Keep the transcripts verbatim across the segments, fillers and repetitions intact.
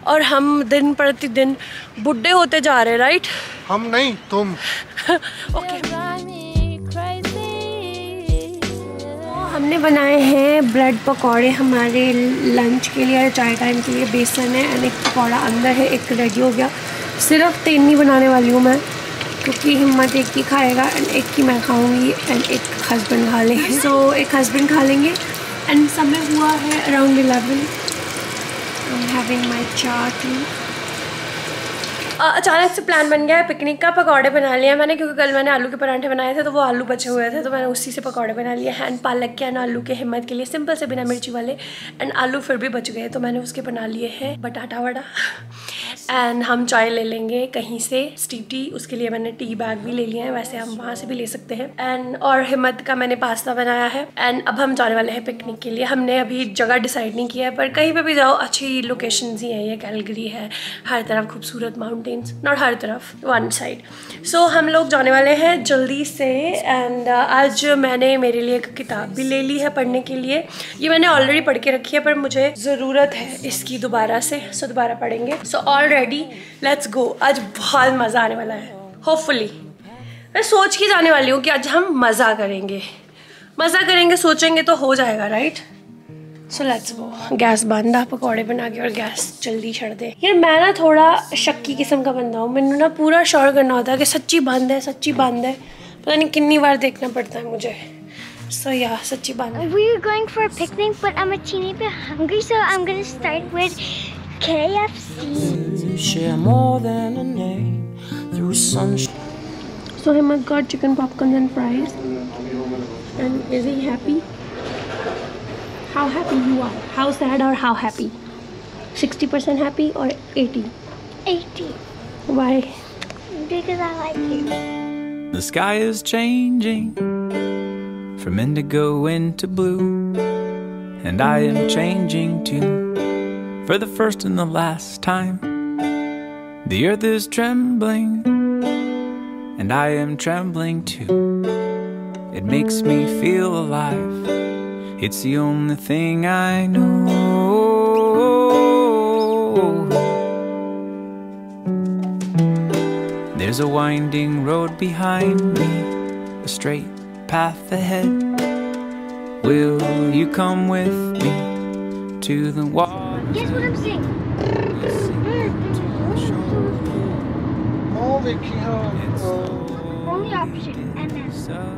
और हम दिन प्रतिदिन बुढ़े होते जा रहे हैं, राइट? हम नहीं, तुम। ओके। हमने बनाए हैं ब्रेड पकौड़े हमारे लंच के लिए, चाय टाइम के लिए। बेसन है एंड एक पकौड़ा अंदर है, एक रेडी हो गया। सिर्फ तीन ही बनाने वाली हूँ मैं, क्योंकि हिम्मत एक ही खाएगा एंड एक ही मैं खाऊंगी एंड एक हस्बैंड खा लेंगे। सो so, एक हस्बैंड खा लेंगे एंड समय हुआ है around eleven. I am having my chai too. अचानक से प्लान बन गया है पिकनिक का। पकौड़े बना लिया मैंने, क्योंकि कल मैंने आलू के पराठे बनाए थे तो वो आलू बचे हुए थे, तो मैंने उसी से पकौड़े बना लिए हैं। एंड पालक के एंड आलू के हिम्मत के लिए सिंपल से बिना मिर्ची वाले, एंड आलू फिर भी बच गए तो मैंने उसके बना लिए हैं बटाटा वड़ा। एंड हम चाय ले लेंगे कहीं से स्टीप टी, उसके लिए मैंने टी बैग भी ले लिया है, वैसे हम वहाँ से भी ले सकते हैं। एंड और हिम्मत का मैंने पास्ता बनाया है। एंड अब हम जाने वाले हैं पिकनिक के लिए। हमने अभी जगह डिसाइड नहीं किया है, पर कहीं पे भी जाओ अच्छी लोकेशंस ही है। ये कैलगरी है, हर तरफ खूबसूरत माउंटेन्स, नॉट हर तरफ, वन साइड। सो हम लोग जाने वाले हैं जल्दी से। एंड uh, आज मैंने मेरे लिए एक किताब भी ले ली है पढ़ने के लिए। ये मैंने ऑलरेडी पढ़ के रखी है, पर मुझे ज़रूरत है इसकी दोबारा से, सो दोबारा पढ़ेंगे। So already let's go. आज बहुत मज़ा आने वाला है, होपफुली। मैं सोच के जाने वाली हूँ कि आज हम मज़ा करेंगे, मज़ा करेंगे, सोचेंगे तो हो जाएगा, right? So let's go. Gas बांधा पकौड़े बना के और गैस जल्दी छड़ दे। यार मैं ना थोड़ा शक्की किस्म का बंदा हूँ, मैंने ना पूरा श्योर करना होता है कि सच्ची बंद है, सच्ची बंद है। पता नहीं कितनी बार देखना पड़ता है मुझे। सो so, या सच्ची बंद है। We are going for a picnic, but I'm a teeny bit hungry, so I'm gonna start with K F C. Share more than a name through sunshine. So Himmat got chicken popcorn and fries. And is he happy? How happy you are? How sad or how happy? sixty percent happy or eighty? eighty. Why? Because I like you. The sky is changing from indigo into blue, and I am changing too, for the first and the last time. The earth is trembling, and I am trembling too. It makes me feel alive. It's the only thing I know. There's a winding road behind me, a straight path ahead. Will you come with me to the water? Guess what I'm saying? Oh, Vicky, Only option. And then.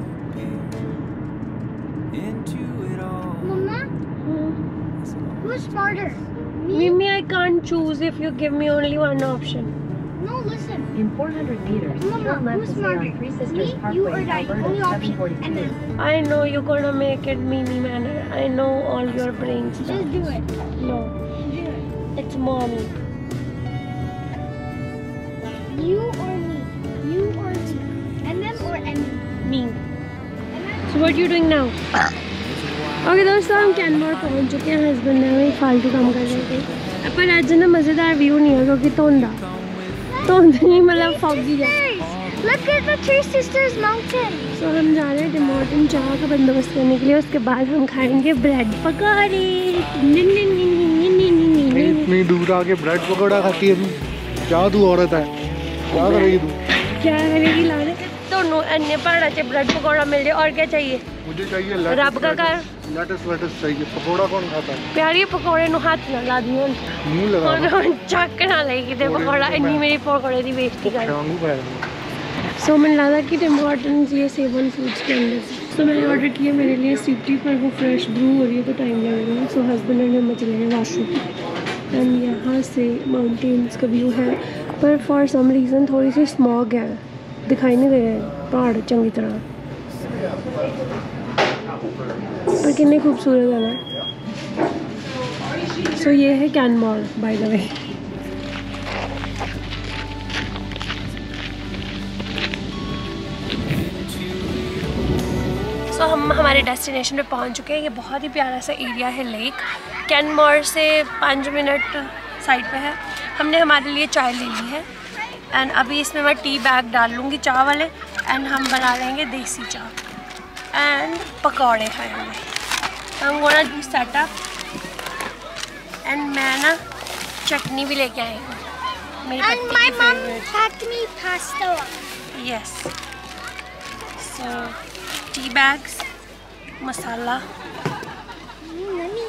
Into it all. Mama, who's smarter? Me? Mimi, I can't choose if you give me only one option. No, listen. In four hundred meters, Mama, turn left who's to stay smarter? on Three Sisters Me, Parkway, you or Daddy? Alberta, Only seven option. forty-two. And then. I know you're gonna make it Mimi manner. I know all your brain stuff. Just do it. No, Do it. it's mommy. You or me? You or me? And them or and me? Me. So what are you doing now? Okay दोस्तों, हम Canmore पहुंच चुके हैं। Husband ने हमें फालतू काम कर रहे थे, पर आज ना मज़ेदार व्यू नहीं है क्योंकि धुंध धुंध नहीं, मतलब फॉगी है। Look at the Three Sisters mountain. So so, हम जा रहे हैं टिम हॉर्टन चाय का बंदोबस्त करने के लिए। उसके बाद हम खाएंगे ब्रेड पकौड़े। इतनी दूर आके ब्रेड पकौड़ा खाती है तू? जादू औरत है, क्या करेगी तू? क्या करेगी लाने? दोनों अन्य पहाड़ा से ब्रेड पकौड़ा मिल जाए, और क्या चाहिए? मुझे चाहिए रब का कर लेटस वेटस चाहिए। पकौड़ा कौन खाता है? प्यारी पकौड़े नु हाथ ना ला दियो, मुंह लगा और चक ना लेगी ते पकौड़ा। इन्नी मेरी पकौड़े दी बेइज्जती कर। सो मैंने लगा कि टिम हॉर्टन्स ये सेवन फूड्स के अंदर। सो मैंने ऑर्डर किया मेरे लिए स्टीप, पर वो फ्रेश ब्रू हो रही है तो टाइम लगेगा। सो हस्बैंड एंड हम चले गए वाशरूम। एंड यहाँ से माउंटेन्स का व्यू है, पर फॉर सम रीज़न थोड़ी सी स्मॉग है, दिखाई नहीं दे रहे पहाड़ चंगी तरह, पर कितने खूबसूरत है ना। सो so, ये है Canmore by the way. So हम हमारे डेस्टिनेशन पे पहुंच चुके हैं। ये बहुत ही प्यारा सा एरिया है, लेक। कैनमोर से पाँच मिनट साइड पे है। हमने हमारे लिए चाय ले ली है एंड अभी इसमें मैं टी बैग डाल लूँगी चाय वाले, एंड हम बना लेंगे देसी चाय एंड पकौड़े खाएंगे। हम गोना डू सेटअप एंड मैं ना चटनी भी लेके आए हैं मेरी And my mom packed me pasta. Yes so tea bags masala Mm, yummy.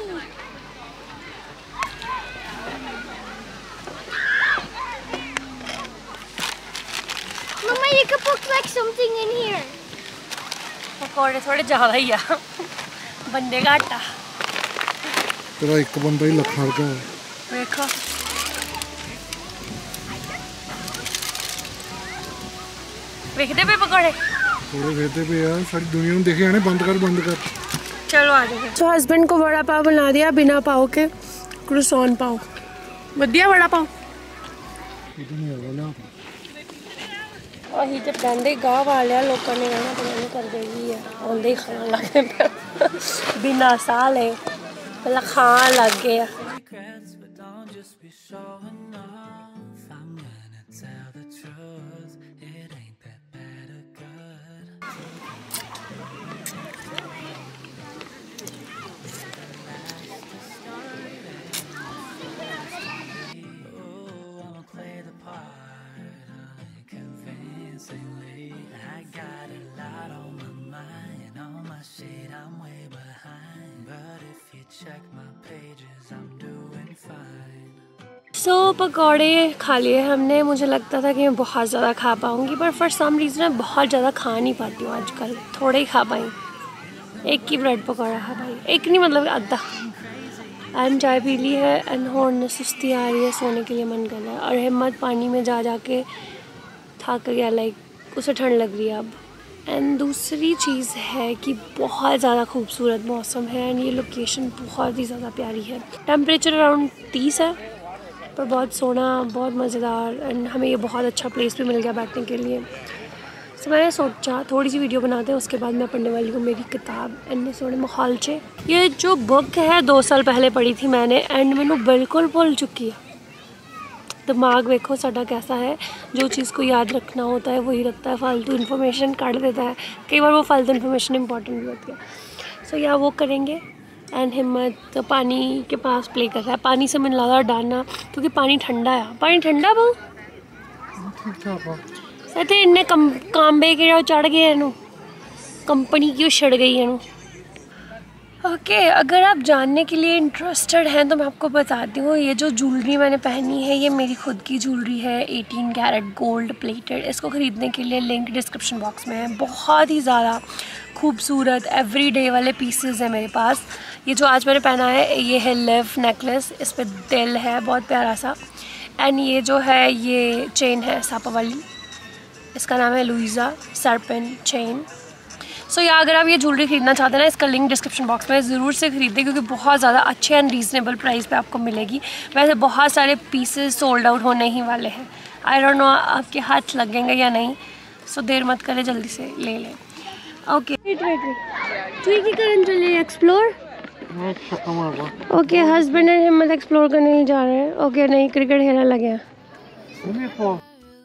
Mama, you could put like something in here. पकौड़े थोड़े ज़्यादा ही आ बंदे का आटा तेरा एक बंदा ही लखा का है। देखो देखते पे पकौड़े थोड़े भेजते पे यार सारी दुनिया में देखे आने बंद कर बंद कर। चलो आ जाओ। तो हस्बैंड को वड़ा पाव बना दिया बिना पाव के क्रूसॉन पाव बढ़िया वड़ा पाव ਉਹੀ ਤੇ ਕਹਿੰਦੇ ਗਾਹ ਵਾਲਿਆ ਲੋਕਾਂ ਨੇ ਕਹਿਣਾ ਪਤਾ ਨਹੀਂ ਕਰਦੇ ਕੀ ਆ ਆਉਂਦੇ ਹੀ ਖਾਣ ਲੱਗ ਪਏ ਬਿਨਾਂ ਸਾਹ ਲਏ ਪਹਿਲਾਂ ਖਾਣ ਲੱਗ ਗਏ ਆ I got a lot on my mind, all my shit I'm way behind, but if you check my pages I'm doing fine. So so, पकौड़े खा लिए हमने। मुझे लगता था कि मैं बहुत ज़्यादा खा पाऊँगी पर फॉर सम रीज़न मैं बहुत ज़्यादा खा नहीं पाती हूँ आजकल, थोड़े ही खा पाई। एक ही ब्रेड पकौड़ा खा पाई, एक नहीं मतलब आधा। एंड चाय पी ली है एंड होने सुस्ती आ रही है, सोने के लिए मन कर रहा है। और हिम्मत पानी में जा जा के थक गया, लाइक उसे ठंड लग रही है अब। एंड दूसरी चीज़ है कि बहुत ज़्यादा खूबसूरत मौसम है एंड ये लोकेशन बहुत ही ज़्यादा प्यारी है। टेम्परेचर अराउंड तीस है पर बहुत सोना, बहुत मज़ेदार एंड हमें ये बहुत अच्छा प्लेस भी मिल गया बैठने के लिए। तो मैंने सोचा थोड़ी सी वीडियो बनाते हैं, उसके बाद मैं पढ़ने वाली हूँ मेरी किताब इन्ने सोने माहौल चे। ये जो बुक है दो साल पहले पढ़ी थी मैंने एंड मैंने बिल्कुल भूल चुकी है। दिमाग देखो साडा कैसा है, जो चीज़ को याद रखना होता है वही रखता है, फालतू इन्फॉर्मेशन काट देता है। कई बार वो फालतू इन्फॉर्मेशन इंपॉर्टेंट भी होती है। सो so, या वो करेंगे। एंड हिम्मत तो पानी के पास प्ले कर रहा है, पानी से मैंने लगा डालना क्योंकि पानी ठंडा है। पानी ठंडा बहु सते इन्ने कम कांबे के चढ़ गए इनू, कंपनी क्यों छड़ गई इनू। ओके okay, अगर आप जानने के लिए इंटरेस्टेड हैं तो मैं आपको बताती हूँ, ये जो ज्वेलरी मैंने पहनी है ये मेरी खुद की ज्वेलरी है, अठारह कैरेट गोल्ड प्लेटेड। इसको ख़रीदने के लिए लिंक डिस्क्रिप्शन बॉक्स में है। बहुत ही ज़्यादा खूबसूरत एवरीडे वाले पीसेस हैं मेरे पास। ये जो आज मैंने पहना है ये है लिव नेकलेस, इस पर दिल है बहुत प्यारा सा। एंड ये जो है ये चेन है सापा वाली, इसका नाम है लुइजा सरपेन चेन। सो so, या अगर आप ये ज्वेलरी खरीदना चाहते हैं ना, इसका लिंक डिस्क्रिप्शन बॉक्स में ज़रूर से ख़रीदें क्योंकि बहुत ज़्यादा अच्छे एंड रीज़नेबल प्राइस पे आपको मिलेगी। वैसे बहुत सारे पीसेस सोल्ड आउट होने ही वाले हैं। आई डोंट नो आपके हाथ लगेंगे या नहीं, सो so, देर मत करें, जल्दी से ले लें। ओके वेट वेट वेट तू ही करन चले explore. Okay husband and Himmat explore करने नहीं जा रहे हैं। ओके okay, नहीं क्रिकेट खेलने लगे हैं।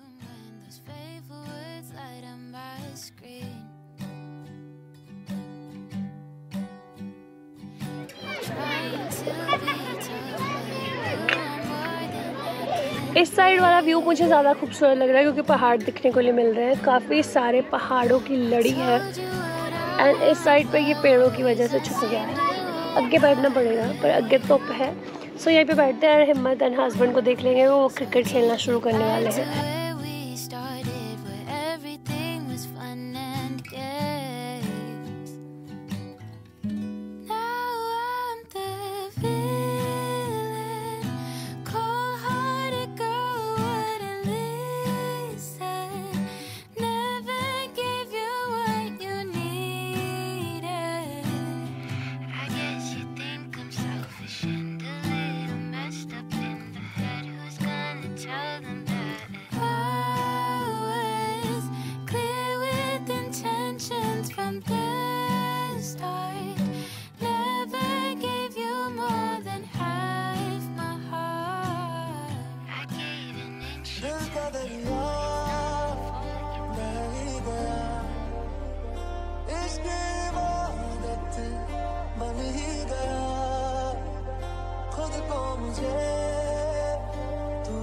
इस साइड वाला व्यू मुझे ज़्यादा खूबसूरत लग रहा है क्योंकि पहाड़ दिखने को लिए मिल रहे हैं, काफ़ी सारे पहाड़ों की लड़ी है। एंड इस साइड पे ये पेड़ों की वजह से छुप गया है, आगे बैठना पड़ेगा पर आगे धुप है। सो यहीं पे बैठते हैं, हिम्मत एंड हस्बैंड को देख लेंगे, वो क्रिकेट खेलना शुरू करने वाले हैं।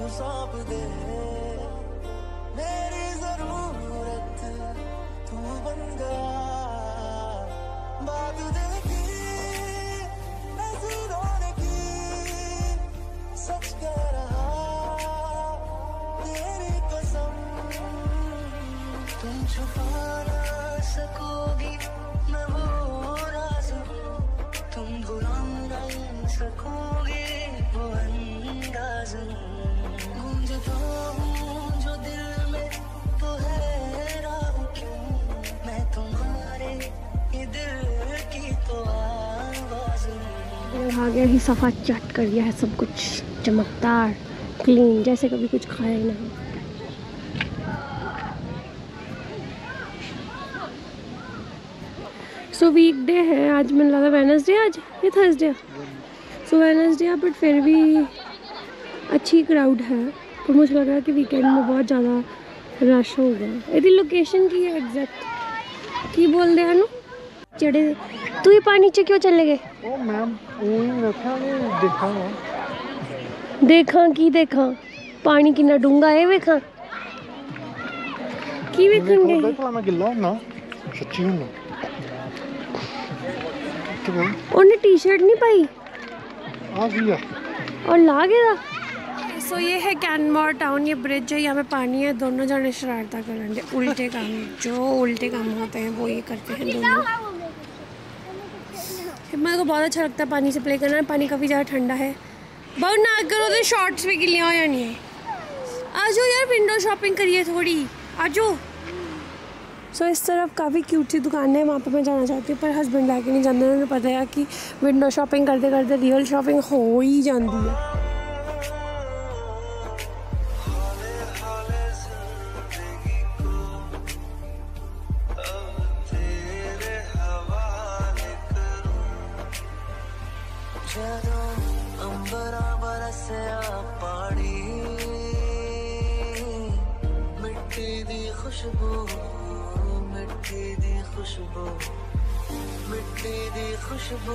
सौंप दे, मेरी जरूरत तू बन गया। बात देखी नजरों ने की, सच कह रहा तेरी कसम। तुम छुपा ना सकोगी मैं वो राज, तुम भुला नहीं सकोगे वो अंदाज। गूंजता हूँ जो दिल में तो हैरान क्यों, मैं तुम्हारे ये दिल की तो आवाज। आ गया ही सफा चट कर दिया है सब कुछ, चमकदार क्लीन, जैसे कभी कुछ खाया ही नहीं। सो वीकडे है आज, मैंने लगा वेडनेसडे आज या थर्सडे। सो वेडनेसडे है बट फिर भी अच्छी क्राउड है, तो मुझे लग रहा है कि वीकेंड में बहुत ज़्यादा रश होगा। यदि लोकेशन की है एग्जैक्ट की बोल दे अनु चढ़े तू ही पानी च क्यों चले गए? ओ मैम वो रखा ने देखा ना, देखा की देखा पानी कितना डूंगा है, वेखा की वेखन गए। देखला मैं गिल्ला ना सच्ची हूं ना, उन्हें टी शर्ट नहीं पाई आ गया और ला गया। सो so, ये है कैनमोर टाउन, ये ब्रिज है, यहाँ पे पानी है। दोनों जने शरारता करेंगे, उल्टे काम, जो उल्टे काम होते हैं वो ये करते हैं दोनों। हिम्मत को बहुत अच्छा लगता है पानी से प्ले करना, पानी काफ़ी ज़्यादा ठंडा है। बहुत ना करो तो शॉर्ट्स भी गिलिया हो जानी है। आ जाओ यार विंडो शॉपिंग करिए थोड़ी, आ जाओ। सो so, इस तरफ काफ़ी क्यूट सी दुकान है, वहाँ पे मैं जाना चाहती हूँ पर हस्बैंड लेके नहीं जाते। उन्हें पता है कि विंडो शॉपिंग करते करते रियल शॉपिंग हो ही जाती है। अंबरा बरसिया पानी, मिट्टी दी खुशबू, मिट्टी दी खुशबू, मिट्टी दी खुशबू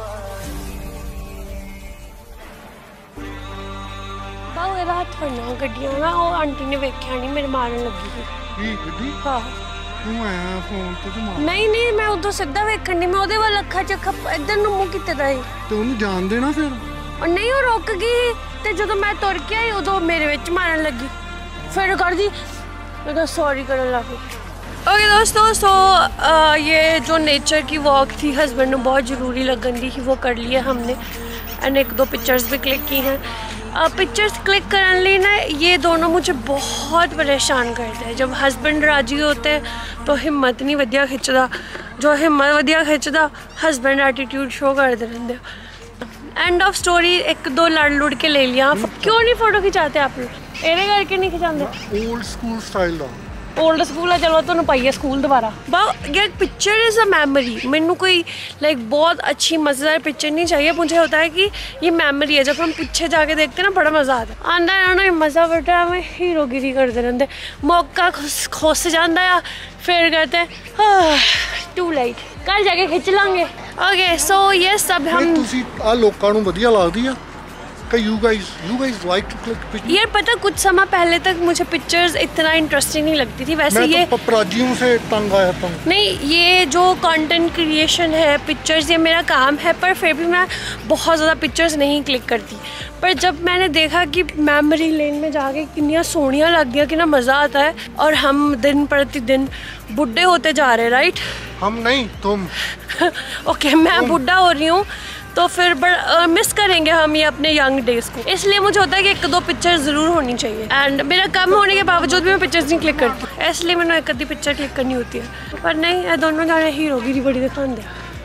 बाहु रात होना गड्डियां ना, वो आंटी ने वेख्या नहीं, मेरे मारन लगी थी। की गड्डी हाँ तू आया फोन ते तू मार, नहीं नहीं मैं उधर सीधा वेखन नहीं, मैं ਉਹਦੇ ਵੱਲ ਅੱਖਾਂ ਚ ਅੱਖਾਂ ਇਧਰ ਨੂੰ ਮੂੰਹ ਕੀਤੇ ਦਾ ਸੀ ਤੇ ਉਹਨੂੰ ਜਾਣ ਦੇਣਾ ਫਿਰ। और नहीं वो रुक गई तो जो मैं तुर के आई उदो मेरे विच मारन लगी, फिर कर दी तो सॉरी करने लगी। ओके दोस्तों, सो ये जो नेचर की वॉक थी हस्बैंड को बहुत ज़रूरी लगन दी थी, वो कर लिया हमने एंड एक दो पिक्चर्स भी क्लिक की हैं। पिक्चर्स क्लिक करने लिए ना ये दोनों मुझे बहुत परेशान करते हैं। जब हस्बैंड राजी होते हैं तो हिम्मत नहीं वधिया खिंचदा, जो हिम्मत वधिया खिंचदा हस्बैंड एटीट्यूड शो करते रहते। एंड ऑफ स्टोरी, एक दो लड़ लुड़ के ले लिया। क्यों नहीं फोटो खिंचाते आप लोग? एरे करके नहीं खिंचाते? ओल्ड स्कूल स्टाइल दा ओल्ड स्कूल है, चलो तुम पाइए स्कूल दोबारा। बा ये पिक्चर इज़ अ मेमोरी। मैनू कोई लाइक बहुत अच्छी मज़ेदार पिक्चर नहीं चाहिए, मुझे होता है कि ये मेमोरी है। जब हम पीछे जाके देखते हैं ना बड़ा मज़ा आता है, आंदा है ना मज़ा बड़ा है। मैं हीरोगिरी करते रहते, मौका खुस जाता है, फिर कहते हैं टू लाइट, कल जाके खिंच लांगे। ओके सो ये सब हम ਤੁਸੀਂ ਆ ਲੋਕਾਂ ਨੂੰ ਵਧੀਆ ਲੱਗਦੀ ਆ कि you guys you guys like to click pictures? यार पता कुछ समय पहले तक मुझे पिक्चर्स इतना इंटरेस्टिंग नहीं लगती थी। वैसे मैं ये तो पपराजियों से तंग आया था। नहीं, ये जो कंटेंट क्रिएशन है, पिक्चर्स, ये मेरा काम है, पर फिर भी मैं बहुत ज़्यादा पिक्चर्स नहीं क्लिक करती। पर जब मैंने देखा कि मेमोरी लेन में जाके कितनी सोहनियाँ लगती, कितना मज़ा आता है, और हम दिन प्रतिदिन बुढ़े होते जा रहे हैं, राइट? हम नहीं, तुम। ओके मैं बुढ़ा हो रही हूँ तो फिर बड़ा मिस करेंगे हम ये अपने यंग डेज को। इसलिए मुझे होता है कि एक दो पिक्चर ज़रूर होनी चाहिए। एंड मेरा कम होने के बावजूद भी मैं पिक्चर्स नहीं क्लिक करती, इसलिए मैंने एक आधी पिक्चर क्लिक करनी होती है। पर नहीं, ये दोनों जाने हीरोगिरी बड़ी दिखाते।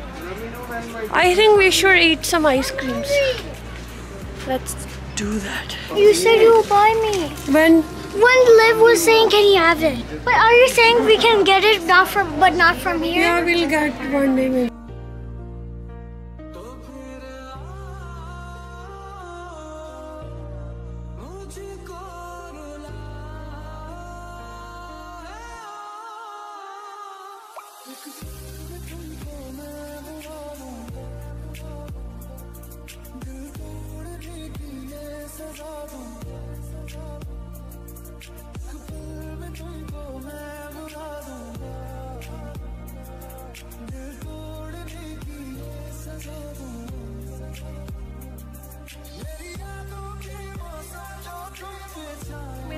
I think we should eat some आइसक्रीम्स। Let's do that. You said you would buy me. When When Liv was saying, can you have it? But are you saying we can get it not from, but not from here? yeah, we'll get one day maybe.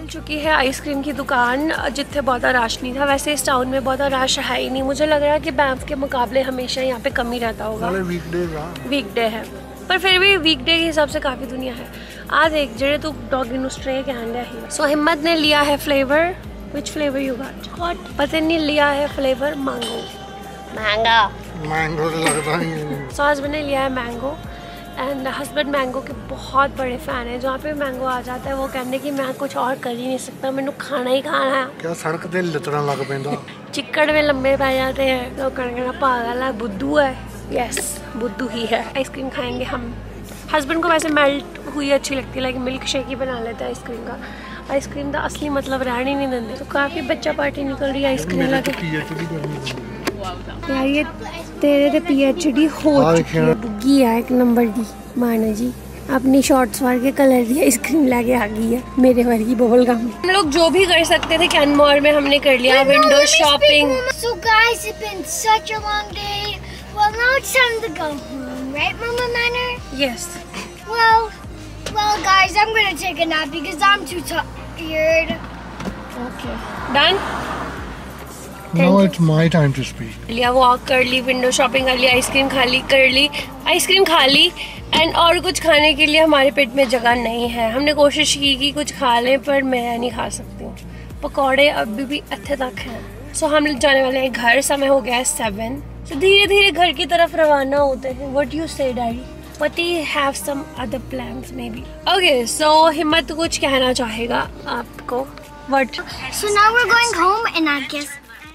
खुल चुकी है ice cream की दुकान, जितने बहुत rush नहीं था। वैसे इस टाउन में बहुत रश है ही नहीं, मुझे लग रहा है कि बैंफ के मुकाबले हमेशा यहाँ पे कम ही रहता होगा। वीकडे है, पर फिर भी वीकडे के हिसाब से काफ़ी दुनिया है। आज एक जड़े तो डॉगी नु स्ट्रे कहने ही। सो हिम्मत ने लिया है flavour, which flavour you got? पता नहीं, लिया है फ्लेवर मैंगो। मैंगो मैंगो तो लगता नहीं है। सो आज मैंने लिया है मैंगो एंड हस्बैंड मैंगो के बहुत बड़े फ़ैन है। जहाँ पे मैंगो आ जाता है वो कहने कि मैं कुछ और कर ही नहीं सकता, मैंने खाना ही खाना है। क्या सड़क ते लतड़ा लग पैंदा, चिक्कड़ में लंबे पै जाते हैं तो कहना पागल है, बुद्धू है। यस, बुद्धू ही है। आइसक्रीम खाएंगे हम। हस्बैंड को वैसे मेल्ट हुई अच्छी लगती है, लाइक मिल्क शेक ही बना लेता है आइसक्रीम का। आइसक्रीम का असली मतलब रहने नहीं देते। तो काफ़ी बच्चा पार्टी निकल रही है आइसक्रीम लगे। यार ये तेरे ते पीएचडी हो चुकी है, बुग्गी है एक नंबर की। मानो जी अपनी शॉर्ट्स वार के कलर की आइसक्रीम लाके आ गई है, मेरे वर्गी बबल गम। हम लोग जो भी कर सकते थे कैनमोर में हमने कर लिया। Window shopping. So guys, it's been such a long day. Well, now it's time to go home, right, Mama Manor? Yes. Well, well, guys, I'm gonna take a nap because I'm too tired. Okay. Done? Now it's my time to speak. लिया walk कर ली, window shopping कर ली, ice cream खा ली कर ली ice cream खा ली and और कुछ खाने के लिए हमारे पेट में जगह नहीं है। हमने कोशिश की कि कुछ खा लें पर मैं नहीं खा सकती हूँ। पकौड़े अभी भी अच्छे तक हैं। सो so, हम जाने वाले हैं घर। समय हो गया है सेवन। सो धीरे धीरे घर की तरफ रवाना होते हैं। What you say daddy? But he have some other plans maybe. Okay, so हिम्मत कुछ कहना चाहेगा आपको? What? So now we're going home, and I guess.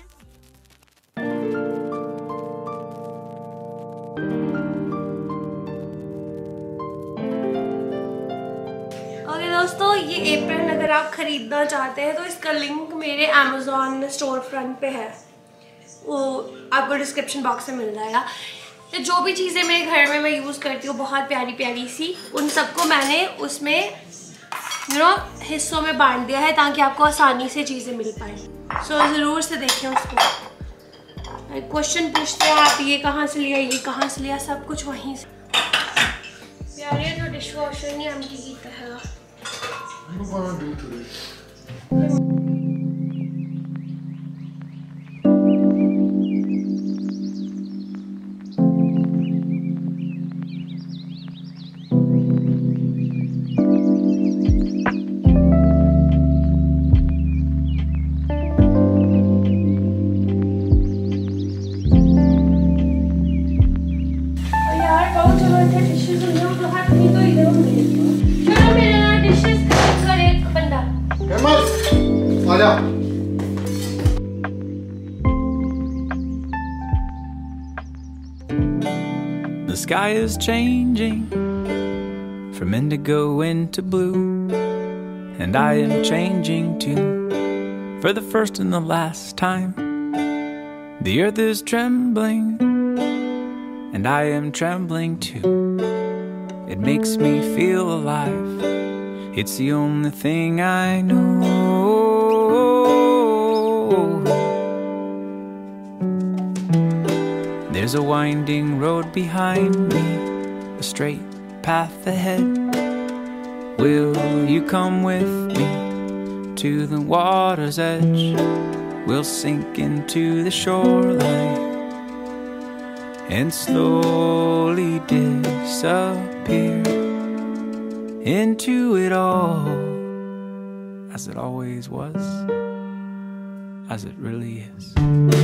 Okay दोस्तों, ये एप्रन अगर आप खरीदना चाहते हैं तो इसका लिंक मेरे अमेजोन स्टोर फ्रंट पे है, वो आपको डिस्क्रिप्शन बॉक्स में मिल जाएगा। तो जो भी चीज़ें मेरे घर में मैं यूज़ करती हूँ बहुत प्यारी प्यारी सी, उन सबको मैंने उसमें यू नो हिस्सों में बांट दिया है ताकि आपको आसानी से चीज़ें मिल पाए। सो so, ज़रूर से देखें उसको। क्वेश्चन पूछते हैं आप ये कहाँ से लिया, ये कहाँ से लिया, सब कुछ वहीं से। प्यारे तो डिश वॉशर नहीं एम्प्टी कीता है। The sky is changing from indigo into blue, and I am changing too, for the first and the last time. The earth is trembling, and I am trembling too. It makes me feel alive, it's the only thing I know. There's a winding road behind me, a straight path ahead. Will you come with me to the water's edge? We'll sink into the shoreline and slowly disappear into it all, as it always was, as it really is.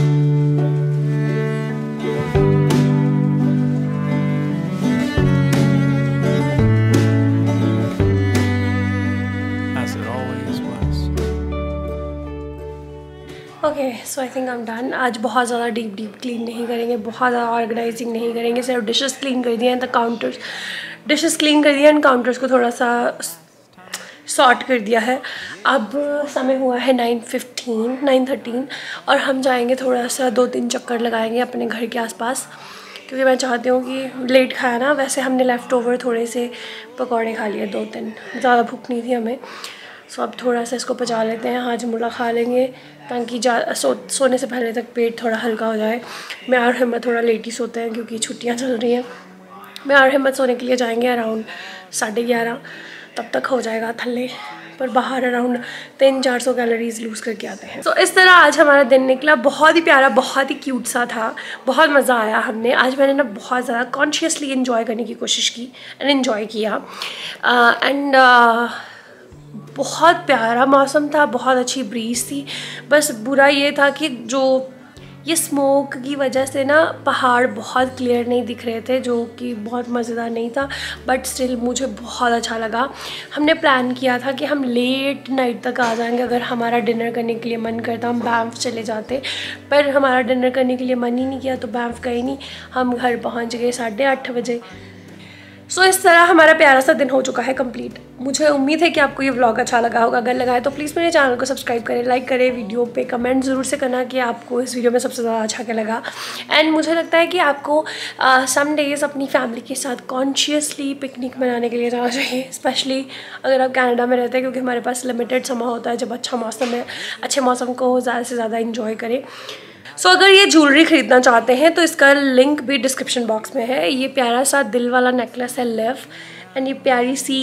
Okay so I think I am done. आज बहुत ज़्यादा deep deep clean नहीं करेंगे, बहुत ज़्यादा organising नहीं करेंगे, सिर्फ डिशेस क्लीन कर दिए हैं। द काउंटर्स डिशेस क्लीन कर दिया एंड काउंटर्स को थोड़ा सा सॉर्ट कर दिया है। अब समय हुआ है नाइन फिफ्टीन नाइन थर्टीन और हम जाएंगे थोड़ा सा दो तीन चक्कर लगाएंगे अपने घर के आसपास, क्योंकि मैं चाहती हूँ कि लेट खाया ना। वैसे हमने लेफ़्ट ओवर थोड़े से पकौड़े खा लिए, दो तीन, ज़्यादा भूख नहीं थी हमें। सो अब थोड़ा सा इसको पचा लेते हैं, हाजमुला खा लेंगे ताकि जा सो सोने से पहले तक पेट थोड़ा हल्का हो जाए। मैं और हिम्मत थोड़ा लेट ही सोते हैं क्योंकि छुट्टियां चल रही हैं। मैं और हिम्मत सोने के लिए जाएंगे अराउंड साढ़े ग्यारह, तब तक हो जाएगा थल्ले पर बाहर अराउंड तीन चार सौ कैलोरीज लूज़ करके आते हैं। तो so, इस तरह आज हमारा दिन निकला, बहुत ही प्यारा, बहुत ही क्यूट सा था, बहुत मज़ा आया। हमने आज मैंने ना बहुत ज़्यादा कॉन्शियसली इन्जॉय करने की कोशिश की एंड इन्जॉय किया एंड uh, uh, बहुत प्यारा मौसम था, बहुत अच्छी ब्रीज थी। बस बुरा ये था कि जो ये स्मोक की वजह से ना पहाड़ बहुत क्लियर नहीं दिख रहे थे, जो कि बहुत मज़ेदार नहीं था, बट स्टिल मुझे बहुत अच्छा लगा। हमने प्लान किया था कि हम लेट नाइट तक आ जाएंगे, अगर हमारा डिनर करने के लिए मन करता हम बैंफ चले जाते, पर हमारा डिनर करने के लिए मन ही नहीं किया तो बैंफ गए नहीं। हम घर पहुंच गए साढ़े आठ बजे। सो so, इस तरह हमारा प्यारा सा दिन हो चुका है कंप्लीट। मुझे उम्मीद है कि आपको ये व्लॉग अच्छा लगा होगा। अगर लगा है तो प्लीज़ मेरे चैनल को सब्सक्राइब करें, लाइक करें, वीडियो पे कमेंट ज़रूर से करना कि आपको इस वीडियो में सबसे ज़्यादा अच्छा क्या लगा। एंड मुझे लगता है कि आपको सम डेज़ अपनी फैमिली के साथ कॉन्शियसली पिकनिक मनाने के लिए जाना चाहिए, स्पेशली अगर आप कनाडा में रहते हैं, क्योंकि हमारे पास लिमिटेड समय होता है जब अच्छा मौसम है। अच्छे मौसम को ज़्यादा से ज़्यादा इंजॉय करें। सो so, अगर ये ज्वेलरी ख़रीदना चाहते हैं तो इसका लिंक भी डिस्क्रिप्शन बॉक्स में है। ये प्यारा सा दिल वाला नेकलेस है लिव, एंड ये प्यारी सी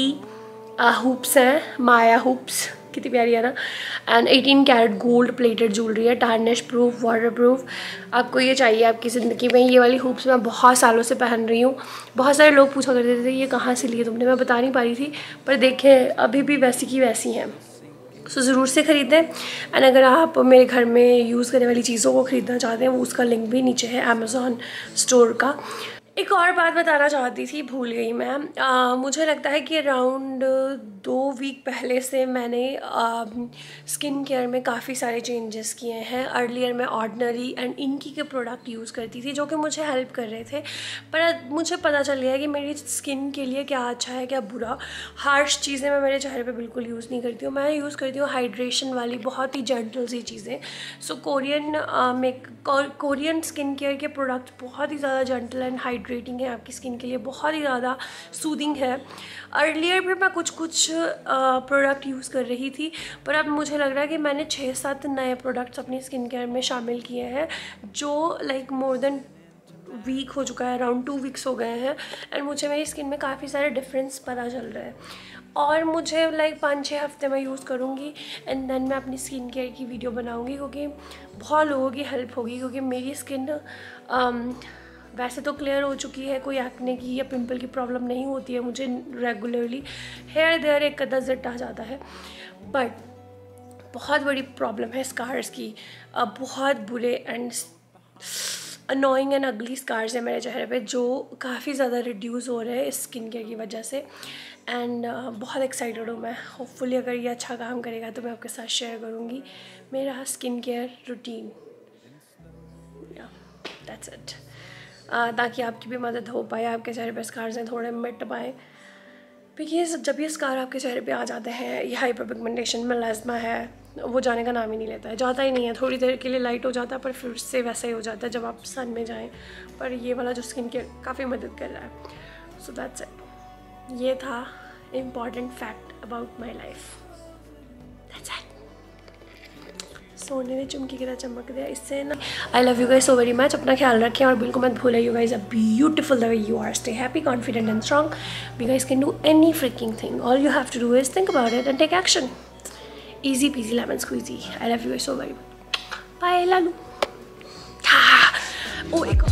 हुप्स हैं, माया हुप्स, कितनी प्यारी है ना। And eighteen carat gold plated jewellery है, टार्निश प्रूफ, वाटर प्रूफ। आपको ये चाहिए आपकी ज़िंदगी में। ये वाली हुप्स मैं बहुत सालों से पहन रही हूँ। बहुत सारे लोग पूछा करते थे ये कहाँ से लिए तुमने, मैं बता नहीं पा रही थी, पर देखें अभी भी वैसी की वैसी हैं। सो so, ज़रूर से ख़रीदें। एंड अगर आप मेरे घर में यूज़ करने वाली चीज़ों को ख़रीदना चाहते हैं, वो उसका लिंक भी नीचे है अमेज़ॉन स्टोर का। एक और बात बताना चाहती थी, भूल गई मैं। आ, मुझे लगता है कि अराउंड दो वीक पहले से मैंने आ, स्किन केयर में काफ़ी सारे चेंजेस किए हैं। अर्लियर मैं ऑर्डिनरी एंड इनकी के प्रोडक्ट यूज़ करती थी जो कि मुझे हेल्प कर रहे थे, पर मुझे पता चल गया कि मेरी स्किन के लिए क्या अच्छा है क्या बुरा। हार्श चीज़ें मैं मेरे चेहरे पे बिल्कुल यूज़ नहीं करती हूँ। मैं यूज़ करती हूँ हाइड्रेशन वाली बहुत ही जेंटल सी चीज़ें। So Korean make Korean skin care के प्रोडक्ट बहुत ही ज़्यादा जेंटल एंड हाइड्रेटिंग है आपकी स्किन के लिए, बहुत ही ज़्यादा सूदिंग है। अर्लियर भी मैं कुछ कुछ प्रोडक्ट यूज़ कर रही थी, पर अब मुझे लग रहा है कि मैंने छः सात नए प्रोडक्ट्स अपनी स्किन केयर में शामिल किए हैं, जो लाइक मोर देन वीक हो चुका है, अराउंड टू वीक्स हो गए हैं। एंड मुझे मेरी स्किन में काफ़ी सारे डिफरेंस पता चल रहा है, और मुझे लाइक पाँच छः हफ्ते में यूज़ करूँगी एंड देन मैं अपनी स्किन केयर की वीडियो बनाऊँगी, क्योंकि बहुत लोगों की हेल्प होगी। क्योंकि मेरी स्किन वैसे तो क्लियर हो चुकी है, कोई एक्ने की या पिंपल की प्रॉब्लम नहीं होती है मुझे रेगुलरली। हेयर देयर एक कदा जिट आ जाता है, बट बहुत बड़ी प्रॉब्लम है स्कार्स की। अब बहुत बुरे and annoying and ugly scars है मेरे चेहरे पे, जो काफ़ी ज़्यादा रिड्यूस हो रहे हैं इस स्किन केयर की वजह से। एंड uh, बहुत एक्साइटेड हूँ मैं। होपफुली अगर ये अच्छा काम करेगा तो मैं आपके साथ शेयर करूँगी मेरा skin care routine. That's it, ताकि आपकी भी मदद हो पाए, आपके चेहरे पे स्कार्स हैं थोड़े मिट पाए। बिकॉज जब ये स्कार आपके चेहरे पे आ जाते हैं, ये हाइपर पिगमेंटेशन मेलास्मा है, वो जाने का नाम ही नहीं लेता है, जाता ही नहीं है। थोड़ी देर के लिए लाइट हो जाता है, पर फिर से वैसा ही हो जाता है जब आप सन में जाएं। पर ये वाला जो स्किन केयर काफ़ी मदद कर रहा है। सो दैट्स इट, ये था important fact about my life. That's it. सोने ने चुमकी की तरह चमक दिया इससे ना। I love you guys so very much. अपना ख्याल रखें और बिल्कुल मत भूलें, you guys are beautiful the way you are. Stay happy, confident and strong. You guys can do any freaking thing. All you have to do is think about it and take action. Easy peasy lemon squeezy. I love you guys so very much. Bye, Lalu. Oh, एक